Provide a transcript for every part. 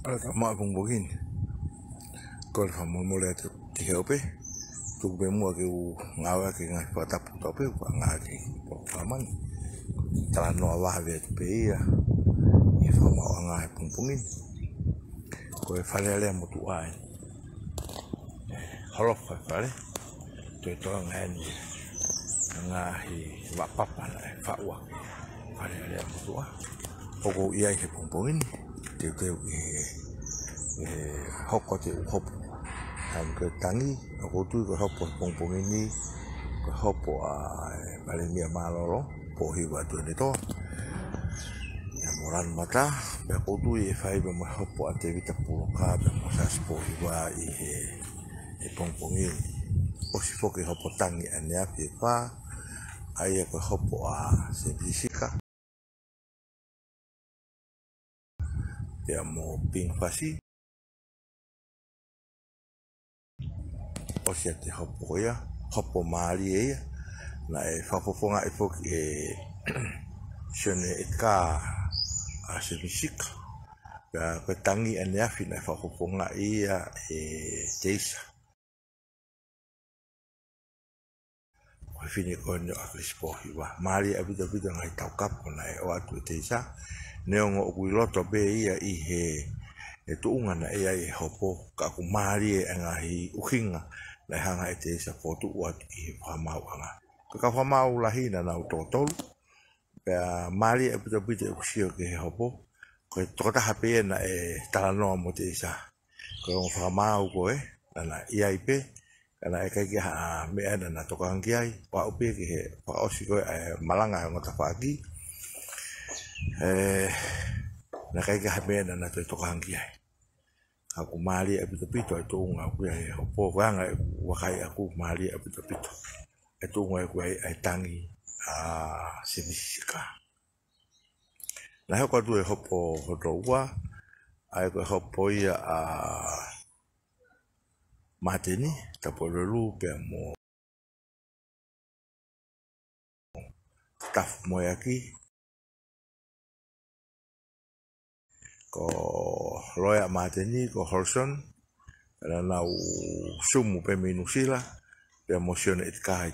Alta ma pung bogin. Kol fa mo mo le te heope. Tu be mo ke u ngawa ke ngai fa tapu tope fa ngaki. Po faman. Tala no wa ve pe ia. E fa ma ngai pung pungin. Ko e fa le mo tu ai. Holof fa fale. Tu to ngai ni. Ngai wa papa la fa wa. Fa le mo tu ai. Ogo ia ke pung pungin. Te hoko te hopo am ke tangi ko tu ko hopo pong ini ko hopo a pale mia malolo po hiwa tu ni to ya moran mata pe ko tu e fai be mo hopo a te vita puloka be mo sa po hiwa e pong ini o si fo ke hopo tangi ane a fa ai ko hopo a se bisika ya mo ping fasi o se te hopo ia hopo mali ia na e fafofonga e foki e shone e ka a se bisika ka ko tangi ane afi na fafofonga ia e teisa ko fini ko no a krispo hiwa mali a vida ngai tau kapo na e o atu teisa neongo ku loto be ia I he e tu unga na e ai hopo ka ku mali e ngahi uhinga na hanga e te isa fotu ua I whamau anga. Ka whamau lahi na nau tōtolu. Pea mali e puta puta e kusio ke he hopo. Ko e tokata hape na e talanoa mo te isa. Ko e whamau ko e. Na iai pe. Kana e kai ki ha mea na toka hangi ai. Wa upe ki he whaosi ko e malanga e ngota whaaki. Na kai ki ha mea na toka hangi ai. Aku mali e pito e tu unga ku e hopo wanga e wakai aku mali e pito e tu unga ku e tangi a sinisika na hoko tu e hopo hoto ua ai ko hopo ia a mateni tapololu pe mo taf moyaki ko loya mateni ko Holson na nau sumu pe minusila pe emosione it kai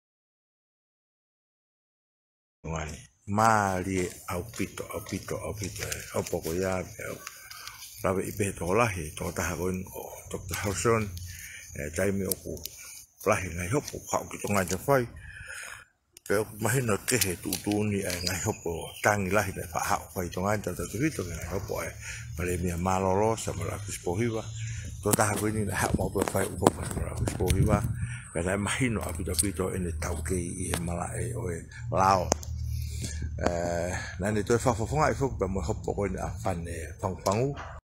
ngani mali au pito opo ko ya rabe ipe to lahi to ta hagoin ko Dr. Holson taimi oku lahi ngai hopo ka ki to ngai fai pe mahino ke he tu ni ngai hopo tangi lahi na fa fai to ngai to vito ngai hopo pale mia malolo sa mala kispohiwa to ta hagoin na ha mo fai upo mala kispohiwa Pena imagino apito ene tauke I mala e o lao nani to fafofonga I fok ba mo hopo ko na fane pangpangu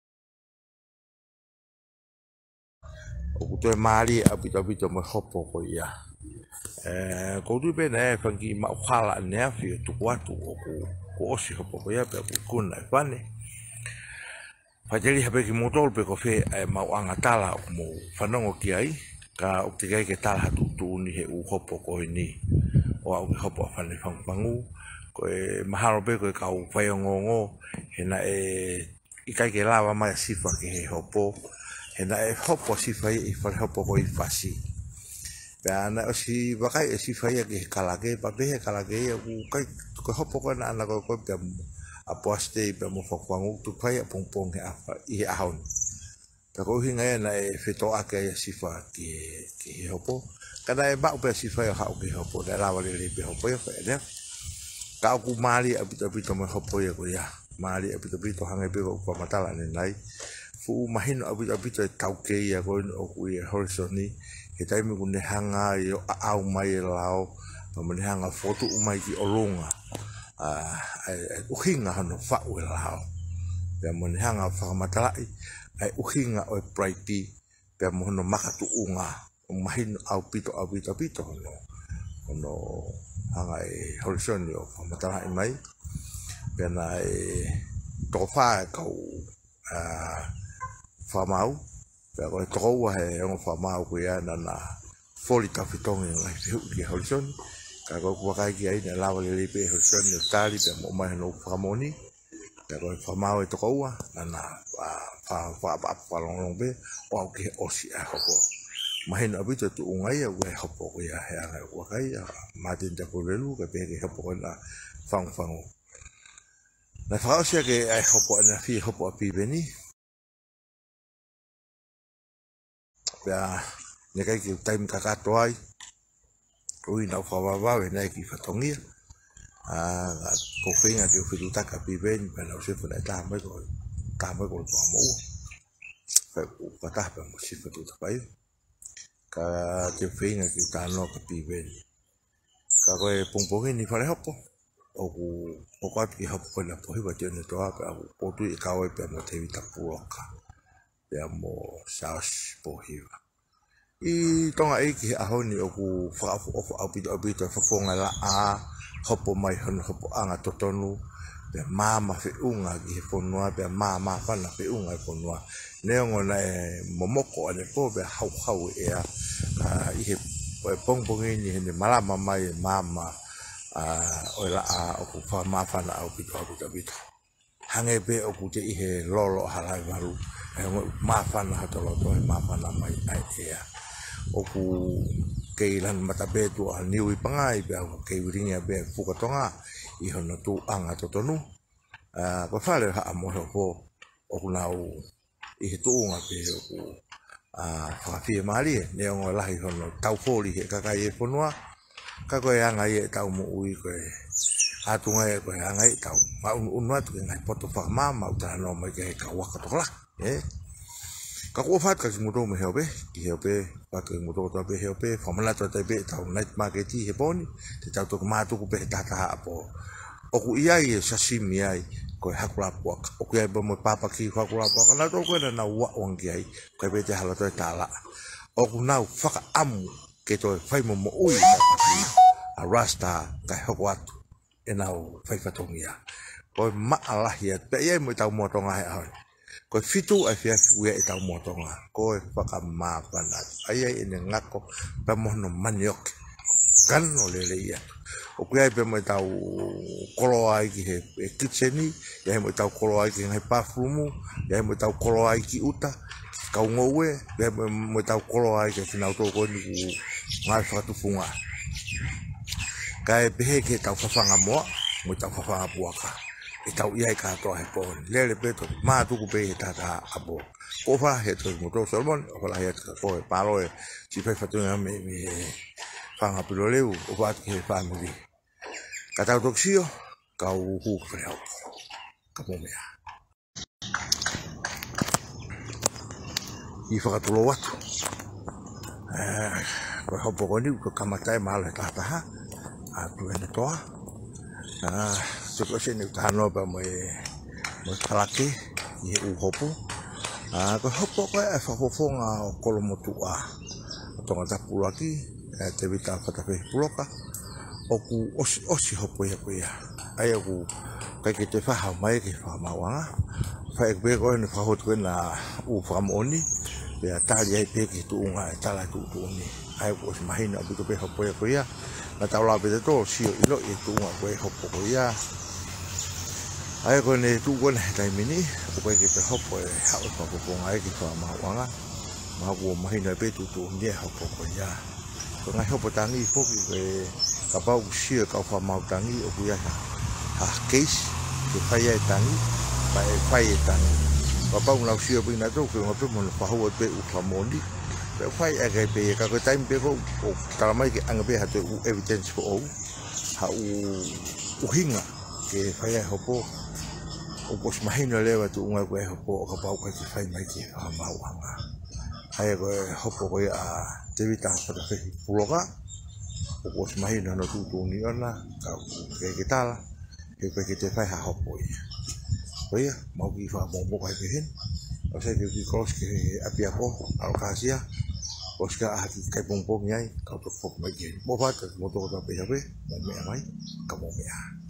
o to mali apito mo hopo ko ia ko tu be na fangi ma khala ne afi tu kwatu ko osi hopo ko ia pe ku na fane Fajali habe ki motol pe ko fe ma anga tala mo fanongo ki ai ka o te kai ke tala tu ni he u hopo ko ni o au hopo fane pangpangu ko e mahalo pe ko ka u fai ngongo he na I kai ke lava mai sifa ke he hopo he na hopo sifa I fa hopo ko I fasi Bana o si bakai sifa ya ke kalage pa be kalage u kai ko hopo ko na ko te aposte pe mo pangpangu tu fai pongpong he apa I ahon Pero hinga na e fito ake sifa ki hopo kana e ba pe sifa ha o ki hopo da la wale le pe hopo fa ele ka ku mali apito mo hopo ye ko ya mali apito hanga pe ko matala ne nai fu mahino apito tauke ya ko o ku ye horizoni ke tai mi kunne hanga yo au mai lao mo ne hanga foto mai ki olunga u hinga no fa u lao ya mo ne hanga fa matala ai uhinga o praiti pe mo no makatu unga mahino au pito no hanga e horizon yo matala mai pe na to fa ka fa mau pe ko to wa he ngo fa mau ku ya na foli ka fitong ngai ki horizon ka ko ka ki ai na la le pe horizon yo tali pe mo mai no famoni pe ko fa mau to wa na fa long be o ke o si a hopo mahina abito tu ungai au e hopo ko ya he anga o kai ma tin te ko lelu ke pe ke hopo na fang na fa o sia ke ai hopo na fi hopo pi beni ya ne kai ki time ka ka toai ui na fa va na ki fa tongia ko finga ke fitu taka pi beni pa na se fa ta mai ko to mo fa ko ta pa mo si fitu ta pai ka te finga ki ta no ka pi beni ka ko pung ni fa le hopo o ko ki hopo ko na po hiwa te ne to pa o tu i ka o pe mo te vita puoka pe mo saus po hiwa I tonga iki ahoni oku whaafu apito whafonga la a hopo mai hopo anga totonu pe mama whiunga ki he whonua pe mama whana whiunga he whonua neongo na e momoko ane po pe hau ea I he pongpongi ni hene malama mai mama o la a oku whamawhana apito hange pe oku te I he lolo halai waru mawhana hatoloto he mawhana mai ai ea oku keilan matabetu a niui pangai be ke uringa be fukatonga I hono tu anga totonu ko fale ha mo ho oku nau I tu unga be oku fa fi mali ne ngo la I hono tau foli he ka kai fonua ka ko anga ye tau mo ui ko atunga e ko anga I tau ma unwa tu ngai poto fa mama uta no mai ke ka waka tola ka ko fat ka mudo me helpe pa ke mudo to be helpe famala to te be tau night market he boni te tau to ma to ku be ta apo o ku ia I sashimi ai ko hakula po o ku ai bo mo papa ki hakula po na to ko na wa ongi ai ko be te hala to tala o ku na faka am ke to fai mo ui a rasta ka hakwa e na fai fatongia ko ma ala hia pe ia mo tau mo tonga ai ko fitu ai fia ue e tau motonga ko e whakamāpana ai ene ngako pa mono maniok kan o lele ia o kuai pe mo tau kolo ai ki he kitcheni ia mo tau kolo ai ki he pafumu ia mo tau kolo ai ki uta ka ngowe ia mo tau kolo ai ki finau to ko ni ngai fatu funga kai pe ke tau fanga mo tau fanga puaka I tau iai katoa he pōni. Lele peto, maa tuku pe he tata abo. Ko wha he to moto Solomon, o whala he ko he paro e si whai whatunga me whanga pilo leu, o whaatu ki he whanuri. Ka tau toksio, ka uhu whanau. Ka mōmea. I whakatulo watu. Ko hopo koni, ko kamatai mahalo he tataha. A tu hene toa. Soko sini utano pa mo palaki I uhopo ko hopo ko e whafofonga o kolomotua tonga tapulaki te vita whatape puloka oku osi hopo ia koia ai oku kai ke te whaha mai ke whamawanga whae kwe koe ni whahotu koe na whamoni pia tali ai peke tuunga e tala tuuni ai oku osi mahina abito pe hopo ia koia na taula pe te to sio ilo I tuunga koe hopo koia ai ko ne tu ko ne tai mini o ko ke te hopo e ha o ko ko ngai ki fa ma wanga ma ko mahina pe tu ni hopo ko ya ko ngai hopo tangi fo ki ka pa u si ka fa ma tangi o ku ya ha case ke fa ya tangi fa ya tangi pa pa un la si o na to ko ma pe mo fa ho pe u fa mondi pe fa ya ke pe ka ko time pe ko ta mai ke anga pe ha te evidence ko o ha u hinga ke fa ya hopo o pos mahina lewa tu unga ko e hopo o ka pau ka ki whai mai ki a mauanga. Hai ko e hopo ko a te vita para whi puloka o pos mahina no tutu ni ona ka ke tala ke koe ki te whai ha hopo ia. Ko ia, mau ki wha mōmo kai pehin o se ke ki kos ke api ako alkasia kos ka ahaki kai pongpongi ai ka utok fok mai ki mo pata mo toko ta pehawe mo mea mai ka mo mea.